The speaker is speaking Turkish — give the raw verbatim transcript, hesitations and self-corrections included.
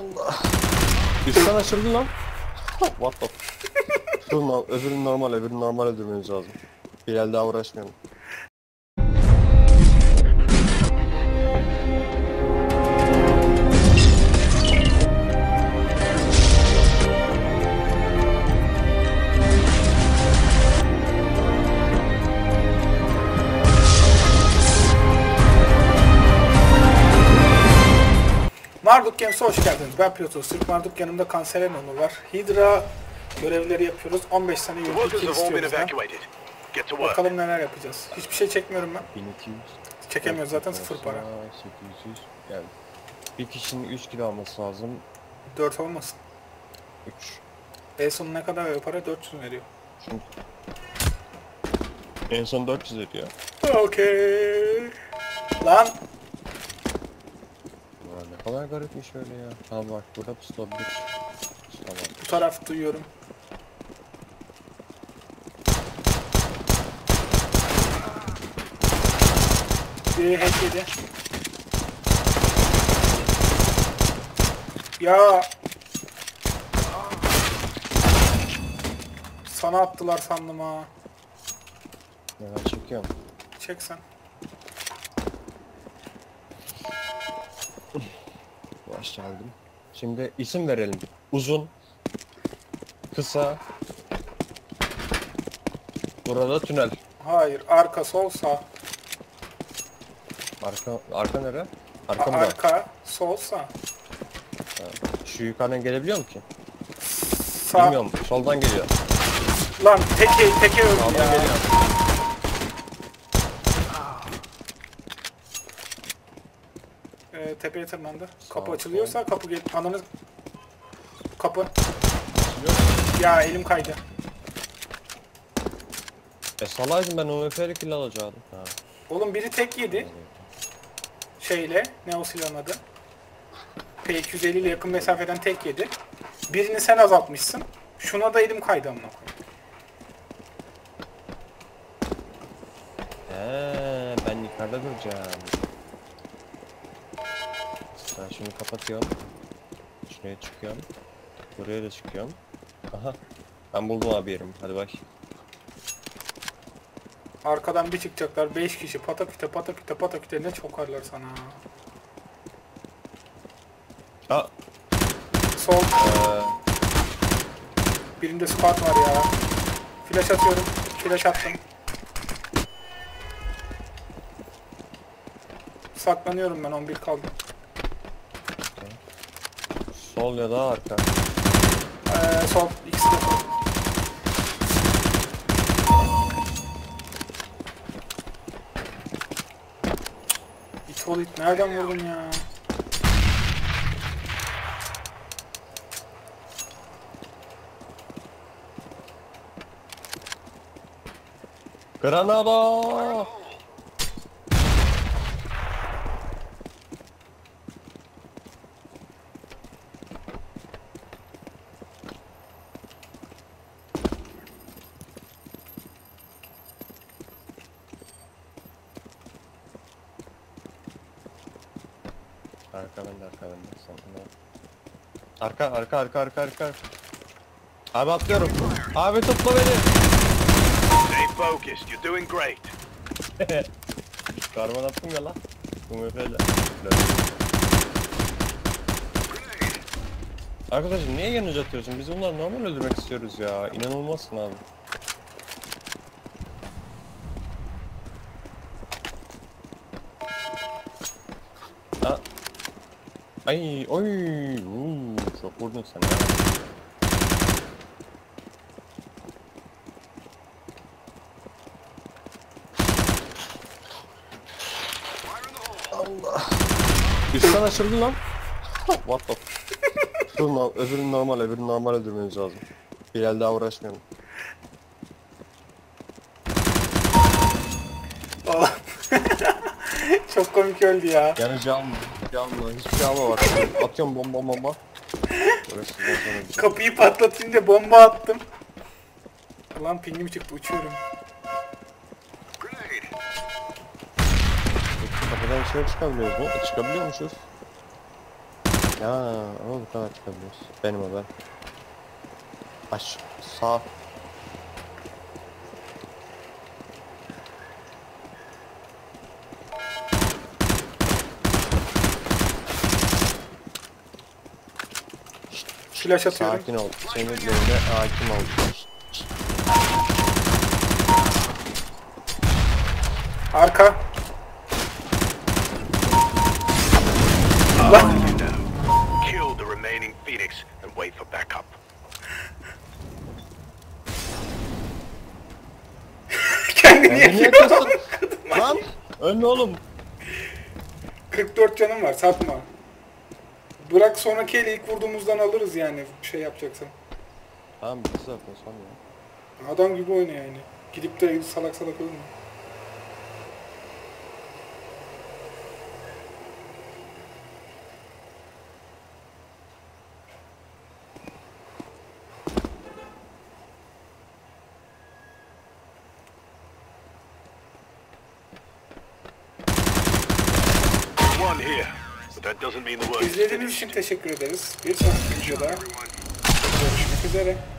Allah. Üstten açıldı lan. What the f***. Öbürünü normal, öbürünü normal öldürmeniz lazım. Bir el daha uğraşmayalım. Marduk Games'e hoş geldiniz. Ben Piotr Sırp. Marduk yanımda Kanserer Onur var. Hydra görevleri yapıyoruz. on beş tane yürüdük kill istiyoruz ben. Bakalım neler yapacağız. Hiçbir şey çekmiyorum ben. bin iki yüz. Çekemiyoruz zaten, sıfır para. sekiz yüz. Yani bir kişinin üç kilo alması lazım. dört olmasın. üç. En son ne kadar veriyor para? dört yüz veriyor. Çünkü en son dört yüz veriyor. Okey. Lan. Ne kadar garipmiş öyle ya. Ha bak burada pusula bir. Tamam. Bu taraf duyuyorum. Biri hack yedi. Ya. Sana attılar sandım ha. Ya ben çekiyorum. Çek sen. Baş geldim. Şimdi isim verelim. Uzun. Kısa. Burada tünel. Hayır, arka, sol, sağ. Arka, arka nere? Arka mı? Arka, sol, sağ. Ha. Şu yukarıdan gelebiliyor mu ki? Sağ. Bilmiyorum. Soldan geliyor. Lan teke teke öldü Sağdan ya. geliyor. Ee, tepeye tırmandı. Sağ, Kapı sol. açılıyorsa kapı gel. Ananı. Kapı. Açılıyor. Ya elim kaydı. E salaydım ben O M F'li kill alacaktım. Ha. Oğlum biri tek yedi. Şeyle. Ne o silahın adı? P iki yüz elli ile yakın mesafeden tek yedi. Birini sen azaltmışsın. Şuna da elim kaydı amına koyayım. He, ben yukarıda duracağım. Ben şunu kapatıyorum. Şuraya çıkıyorum. Buraya da çıkıyorum. Aha. Ben buldum abi yerimi. Hadi bak. Arkadan bir çıkacaklar. beş kişi pataküte pataküte pataküte ne çokarlar sana. Aa. Sol. Ee, Birinde squad var ya. Flash atıyorum. Flash attım. Saklanıyorum ben, on bir kaldı. sol ya da arka. Ee, sol. İkisi de sol. İt ol it. Nereden vurdun ya? Granada! Arka bende, arka bende. Arka, arka, arka, arka, arka. Abi atlıyorum. Abi tutma beni. Stay focused. You're doing great. Karman attım ya lan. Bu M F'yle. Arkadaşım niye yanıcı atıyorsun? Biz onları normal öldürmek istiyoruz ya. İnanılmazsın abi. Ha. Ay, oy, uuu, çok vurdun sen ya. Allah. Üstten açıldı lan. What the f***. Öbürünü normal, öbürünü normal öldürmeniz lazım. Bir el daha uğraşmayalım. Çok komik öldü ya. Yani canlı, canlı, hiçbir şey alma bak. Atıyorum bomba bomba. Kapıyı patlatayım diye bomba attım. Ulan pingim çıktı, uçuyorum. Kapıdan dışarı çıkabiliyoruz mu? E, çıkabiliyormuşuz. Ya ama bu kadar çıkabiliyoruz. Benim o ben. Aç. Sağ. Flash atıyorum. Sakin ol. Senin yerine hakim ol. Arka. Lan. Kill the remaining Phoenix and wait for backup. Kendini Kendini yakıyor. yakıyorsun. Lan. Ölme oğlum. kırk dört canım var, satma. Bırak sonraki eli ilk vurduğumuzdan alırız yani şey yapacaksan. Tamam biz zaten son ya. Adam gibi oyna yani. Gidip de salak salak ölme. One here, but that doesn't mean the world is İzlediğiniz finished. için teşekkür ederiz. Bir sonraki videoda görüşmek üzere.